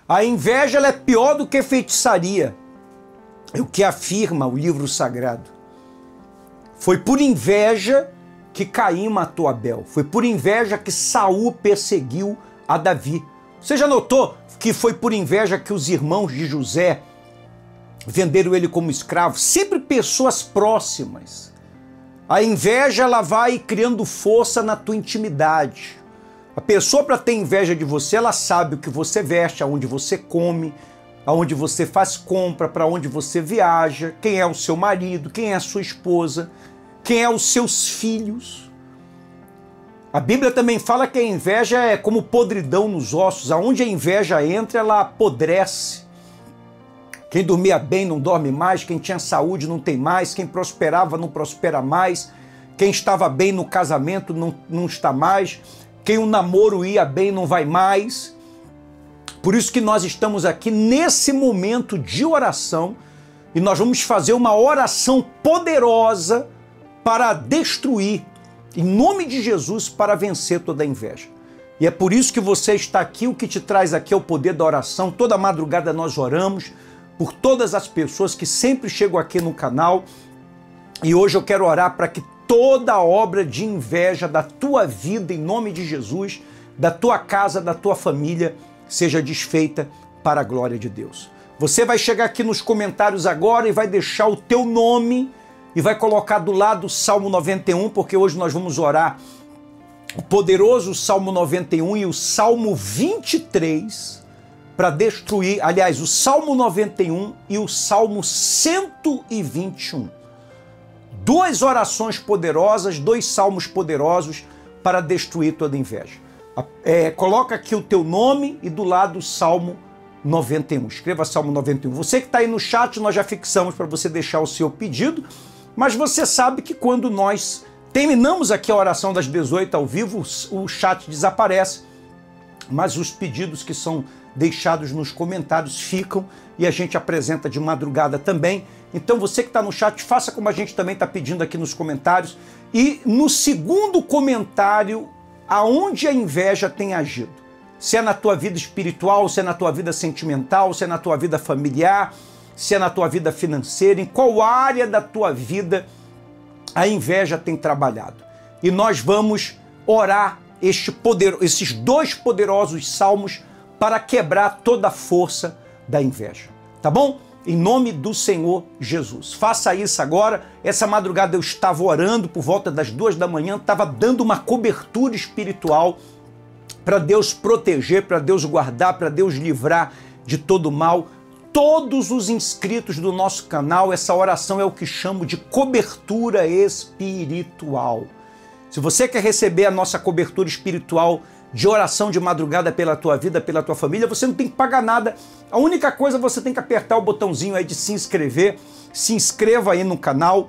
A inveja ela é pior do que feitiçaria, é o que afirma o livro sagrado. Foi por inveja que Caim matou Abel. Foi por inveja que Saul perseguiu a Davi. Você já notou que foi por inveja que os irmãos de José venderam ele como escravo? Sempre pessoas próximas. A inveja ela vai criando força na tua intimidade. A pessoa, para ter inveja de você, ela sabe o que você veste, aonde você come, aonde você faz compra, para onde você viaja, quem é o seu marido, quem é a sua esposa, quem é os seus filhos. A Bíblia também fala que a inveja é como podridão nos ossos. Aonde a inveja entra, ela apodrece. Quem dormia bem não dorme mais, quem tinha saúde não tem mais, quem prosperava não prospera mais, quem estava bem no casamento não está mais, quem o namoro ia bem não vai mais. Por isso que nós estamos aqui nesse momento de oração e nós vamos fazer uma oração poderosa para destruir, em nome de Jesus, para vencer toda a inveja. E é por isso que você está aqui, o que te traz aqui é o poder da oração. Toda madrugada nós oramos por todas as pessoas que sempre chegam aqui no canal. E hoje eu quero orar para que toda obra de inveja da tua vida, em nome de Jesus, da tua casa, da tua família, seja desfeita para a glória de Deus. Você vai chegar aqui nos comentários agora e vai deixar o teu nome e vai colocar do lado o Salmo 91, porque hoje nós vamos orar o poderoso Salmo 91 e o Salmo 23 para destruir, aliás, o Salmo 91 e o Salmo 121. Duas orações poderosas, dois salmos poderosos para destruir toda inveja. Coloca aqui o teu nome e do lado o Salmo 91. Escreva Salmo 91. Você que está aí no chat, nós já fixamos para você deixar o seu pedido, mas você sabe que quando nós terminamos aqui a oração das 18 ao vivo, o chat desaparece, mas os pedidos que são deixados nos comentários ficam e a gente apresenta de madrugada também. Então você que está no chat, faça como a gente também está pedindo aqui nos comentários. E no segundo comentário, aonde a inveja tem agido. Se é na tua vida espiritual, se é na tua vida sentimental, se é na tua vida familiar, se é na tua vida financeira, em qual área da tua vida a inveja tem trabalhado. E nós vamos orar esses dois poderosos salmos para quebrar toda a força da inveja. Tá bom? Em nome do Senhor Jesus. Faça isso agora. Essa madrugada eu estava orando por volta das 2 da manhã, estava dando uma cobertura espiritual para Deus proteger, para Deus guardar, para Deus livrar de todo mal. Todos os inscritos do nosso canal, essa oração é o que chamo de cobertura espiritual. Se você quer receber a nossa cobertura espiritual de oração de madrugada pela tua vida, pela tua família, você não tem que pagar nada. A única coisa, você tem que apertar o botãozinho aí de se inscrever. Se inscreva aí no canal,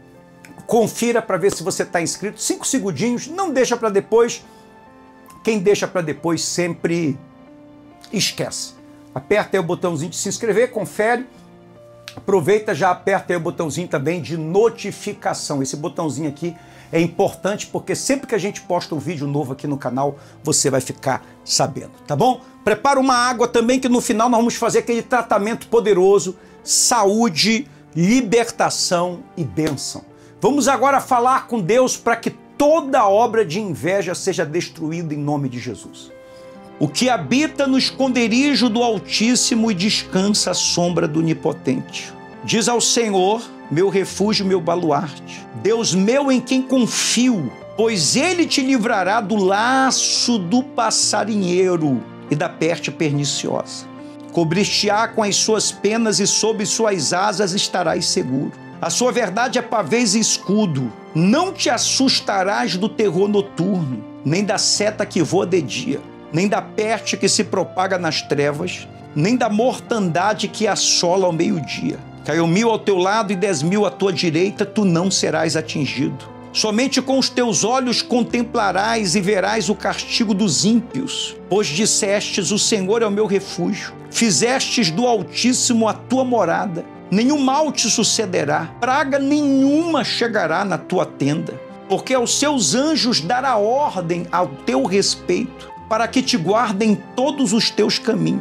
confira para ver se você está inscrito. 5 segundinhos, não deixa para depois. Quem deixa para depois sempre esquece. Aperta aí o botãozinho de se inscrever, confere. Aproveita, já aperta aí o botãozinho também de notificação. Esse botãozinho aqui é importante porque sempre que a gente posta um vídeo novo aqui no canal, você vai ficar sabendo, tá bom? Prepara uma água também que no final nós vamos fazer aquele tratamento poderoso, saúde, libertação e bênção. Vamos agora falar com Deus para que toda obra de inveja seja destruída em nome de Jesus. O que habita no esconderijo do Altíssimo e descansa à sombra do Onipotente. Diz ao Senhor, meu refúgio, meu baluarte, Deus meu em quem confio, pois Ele te livrará do laço do passarinheiro e da peste perniciosa. Cobrir-te-á com as suas penas e sob suas asas estarás seguro. A sua verdade é pavês e escudo. Não te assustarás do terror noturno, nem da seta que voa de dia, nem da peste que se propaga nas trevas, nem da mortandade que assola ao meio-dia. Caiu 1000 ao teu lado e 10.000 à tua direita, tu não serás atingido. Somente com os teus olhos contemplarás e verás o castigo dos ímpios, pois dissestes, o Senhor é o meu refúgio. Fizestes do Altíssimo a tua morada. Nenhum mal te sucederá, praga nenhuma chegará na tua tenda, porque aos seus anjos dará ordem ao teu respeito, para que te guardem todos os teus caminhos.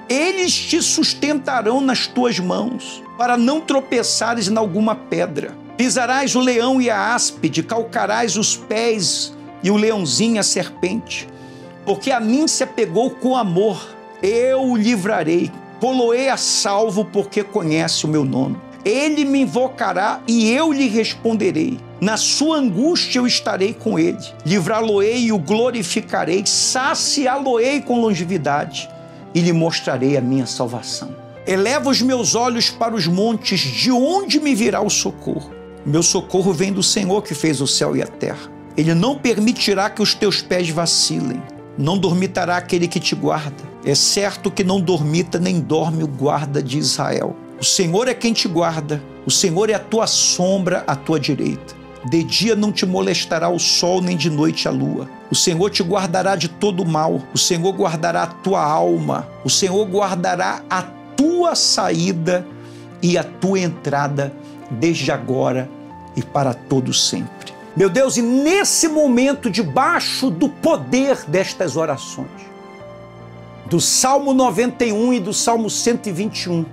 Eles te sustentarão nas tuas mãos, para não tropeçares em alguma pedra. Pisarás o leão e a áspide, calcarás os pés e o leãozinho e a serpente. Porque a mim se apegou com amor, eu o livrarei, pô-lo-ei a salvo, porque conhece o meu nome. Ele me invocará e eu lhe responderei. Na sua angústia eu estarei com ele. Livrá-lo-ei e o glorificarei, saciá-lo-ei com longevidade e lhe mostrarei a minha salvação. Eleva os meus olhos para os montes, de onde me virá o socorro? Meu socorro vem do Senhor que fez o céu e a terra. Ele não permitirá que os teus pés vacilem. Não dormitará aquele que te guarda. É certo que não dormita nem dorme o guarda de Israel. O Senhor é quem te guarda. O Senhor é a tua sombra à tua direita. De dia não te molestará o sol, nem de noite a lua. O Senhor te guardará de todo mal. O Senhor guardará a tua alma. O Senhor guardará a tua saída e a tua entrada, desde agora e para todo sempre. Meu Deus, e nesse momento, debaixo do poder destas orações, do Salmo 91 e do Salmo 121,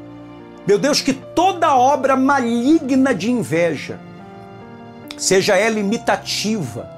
meu Deus, que toda obra maligna de inveja, seja ela imitativa,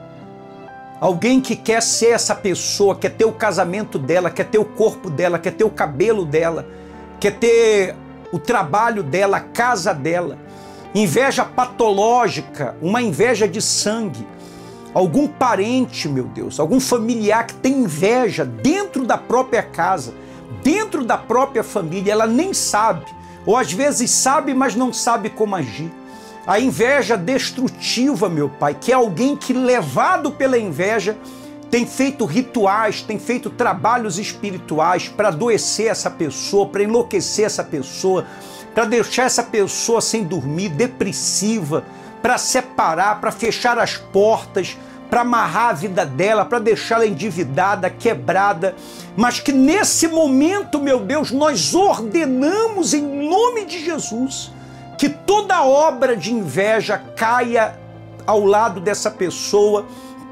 alguém que quer ser essa pessoa, quer ter o casamento dela, quer ter o corpo dela, quer ter o cabelo dela, quer ter o trabalho dela, a casa dela, inveja patológica, uma inveja de sangue, algum parente, meu Deus, algum familiar que tem inveja dentro da própria casa, dentro da própria família, ela nem sabe, ou às vezes sabe, mas não sabe como agir. A inveja destrutiva, meu Pai, que é alguém que, levado pela inveja, tem feito rituais, tem feito trabalhos espirituais para adoecer essa pessoa, para enlouquecer essa pessoa, para deixar essa pessoa sem dormir, depressiva, para separar, para fechar as portas, para amarrar a vida dela, para deixá-la endividada, quebrada, mas que nesse momento, meu Deus, nós ordenamos em nome de Jesus que toda obra de inveja caia ao lado dessa pessoa,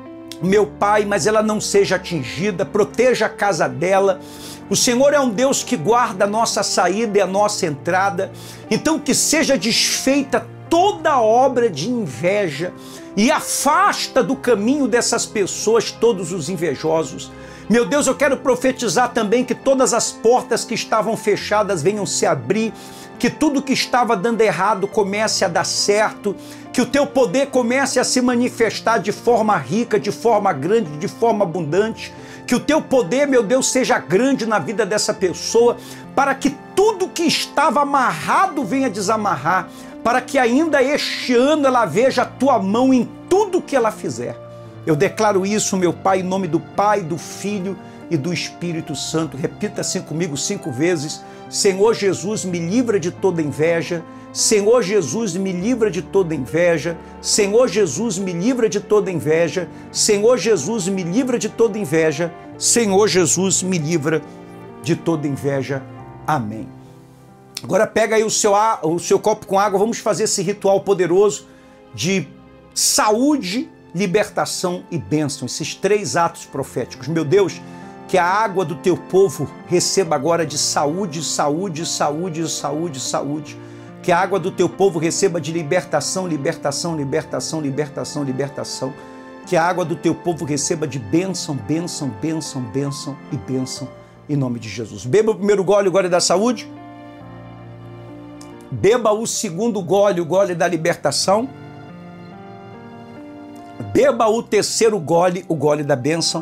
meu Pai, mas ela não seja atingida, proteja a casa dela. O Senhor é um Deus que guarda a nossa saída e a nossa entrada, então que seja desfeita toda obra de inveja e afasta do caminho dessas pessoas todos os invejosos. Meu Deus, eu quero profetizar também que todas as portas que estavam fechadas venham se abrir, que tudo que estava dando errado comece a dar certo, que o teu poder comece a se manifestar de forma rica, de forma grande, de forma abundante, que o teu poder, meu Deus, seja grande na vida dessa pessoa, para que tudo que estava amarrado venha desamarrar, para que ainda este ano ela veja a tua mão em tudo que ela fizer. Eu declaro isso, meu Pai, em nome do Pai, do Filho e do Espírito Santo. Repita assim comigo 5 vezes. Senhor Jesus, me livra de toda inveja. Senhor Jesus, me livra de toda inveja. Senhor Jesus, me livra de toda inveja. Senhor Jesus, me livra de toda inveja. Senhor Jesus, me livra de toda inveja. Amém. Agora pega aí o seu copo com água, vamos fazer esse ritual poderoso de saúde, libertação e bênção, esses 3 atos proféticos. Meu Deus, que a água do teu povo receba agora de saúde, saúde, saúde, saúde, saúde. Que a água do teu povo receba de libertação, libertação, libertação, libertação, libertação. Que a água do teu povo receba de bênção, bênção, bênção, bênção e bênção, em nome de Jesus. Beba o primeiro gole, o gole da saúde. Beba o segundo gole, o gole da libertação. Beba o terceiro gole, o gole da bênção.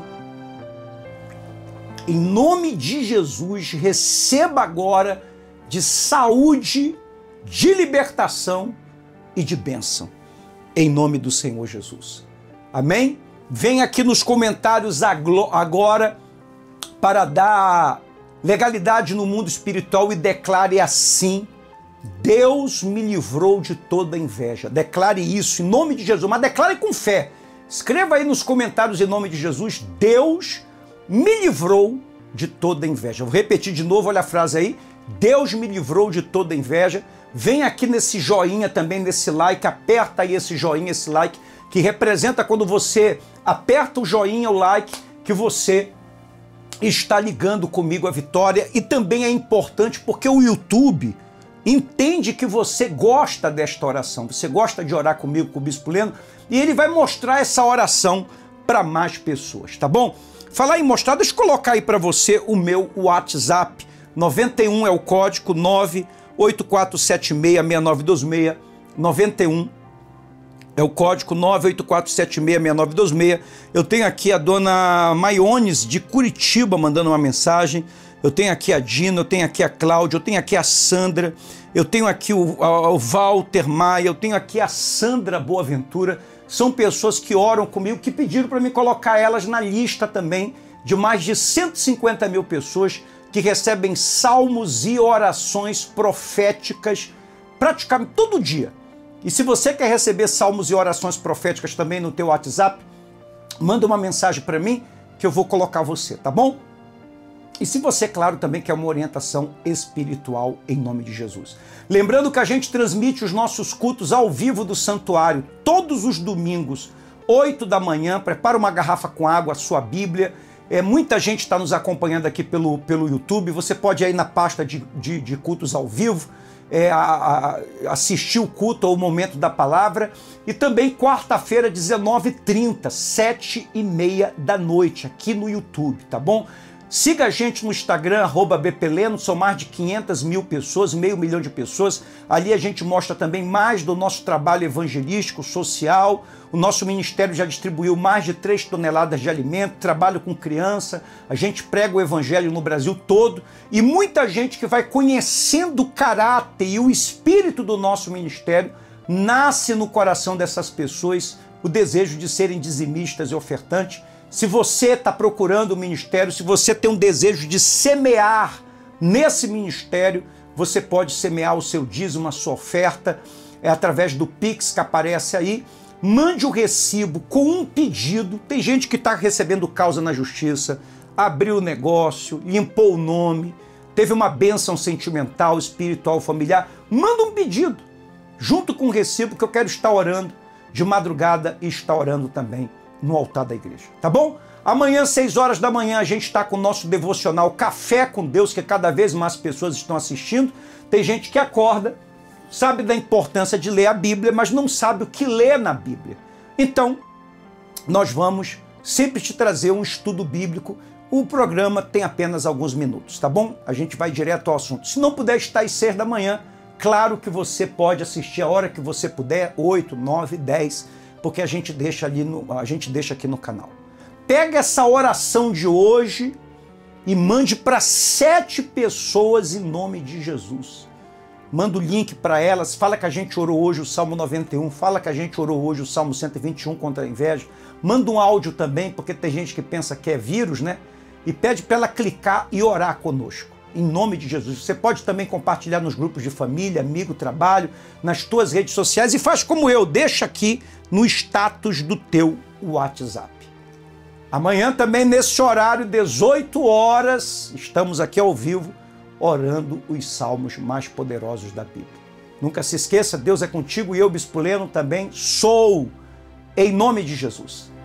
Em nome de Jesus, receba agora de saúde, de libertação e de bênção. Em nome do Senhor Jesus. Amém? Vem aqui nos comentários agora para dar legalidade no mundo espiritual e declare assim: Deus me livrou de toda inveja. Declare isso em nome de Jesus, mas declare com fé. Escreva aí nos comentários em nome de Jesus: Deus me livrou de toda inveja. Vou repetir de novo, olha a frase aí. Deus me livrou de toda inveja. Vem aqui nesse joinha também, nesse like, aperta aí esse joinha, esse like, que representa quando você aperta o joinha, o like, que você está ligando comigo a vitória, e também é importante porque o YouTube entende que você gosta desta oração, você gosta de orar comigo, com o Bispo Leno, e ele vai mostrar essa oração para mais pessoas, tá bom? Falar em mostrar, deixa eu colocar aí para você o meu WhatsApp, 91 é o código, 984766926, 91 é o código 984766926. Eu tenho aqui a dona Maiones de Curitiba mandando uma mensagem. Eu tenho aqui a Dina, eu tenho aqui a Cláudia, eu tenho aqui a Sandra, eu tenho aqui o Walter Maia, eu tenho aqui a Sandra Boaventura. São pessoas que oram comigo, que pediram para me colocar elas na lista também de mais de 150 mil pessoas que recebem salmos e orações proféticas praticamente todo dia. E se você quer receber salmos e orações proféticas também no teu WhatsApp, manda uma mensagem para mim que eu vou colocar você, tá bom? E se você, claro, também quer uma orientação espiritual em nome de Jesus. Lembrando que a gente transmite os nossos cultos ao vivo do santuário todos os domingos, 8 da manhã. Prepara uma garrafa com água, a sua Bíblia. Muita gente está nos acompanhando aqui pelo YouTube. Você pode ir aí na pasta de cultos ao vivo, assistir o culto ou o momento da palavra. E também quarta-feira, 19h30, 7h30 da noite, aqui no YouTube, tá bom? Siga a gente no Instagram, @bpleno, são mais de 500 mil pessoas, meio milhão de pessoas. Ali a gente mostra também mais do nosso trabalho evangelístico, social. O nosso ministério já distribuiu mais de 3 toneladas de alimento, trabalho com criança, a gente prega o evangelho no Brasil todo. E muita gente que vai conhecendo o caráter e o espírito do nosso ministério, nasce no coração dessas pessoas o desejo de serem dizimistas e ofertantes. Se você está procurando o ministério, se você tem um desejo de semear nesse ministério, você pode semear o seu dízimo, a sua oferta, através do Pix que aparece aí. Mande o recibo com um pedido. Tem gente que está recebendo causa na justiça, abriu o negócio, limpou o nome, teve uma bênção sentimental, espiritual, familiar. Manda um pedido, junto com o recibo, que eu quero estar orando de madrugada e estar orando também no altar da igreja, tá bom? Amanhã, 6 horas da manhã, a gente está com o nosso devocional Café com Deus, que cada vez mais pessoas estão assistindo. Tem gente que acorda, sabe da importância de ler a Bíblia, mas não sabe o que lê na Bíblia. Então, nós vamos sempre te trazer um estudo bíblico. O programa tem apenas alguns minutos, tá bom? A gente vai direto ao assunto. Se não puder estar às 6 da manhã, claro que você pode assistir a hora que você puder, 8, 9, 10, porque a gente deixa aqui no canal. Pega essa oração de hoje e mande para 7 pessoas em nome de Jesus. Manda o link para elas, fala que a gente orou hoje o Salmo 91, fala que a gente orou hoje o Salmo 121 contra a inveja. Manda um áudio também, porque tem gente que pensa que é vírus, né? E pede para ela clicar e orar conosco. Em nome de Jesus. Você pode também compartilhar nos grupos de família, amigo, trabalho, nas tuas redes sociais, e faz como eu, deixa aqui no status do teu WhatsApp. Amanhã também nesse horário, 18 horas, estamos aqui ao vivo, orando os salmos mais poderosos da Bíblia. Nunca se esqueça, Deus é contigo, e eu, Bispo Leno, também sou, em nome de Jesus.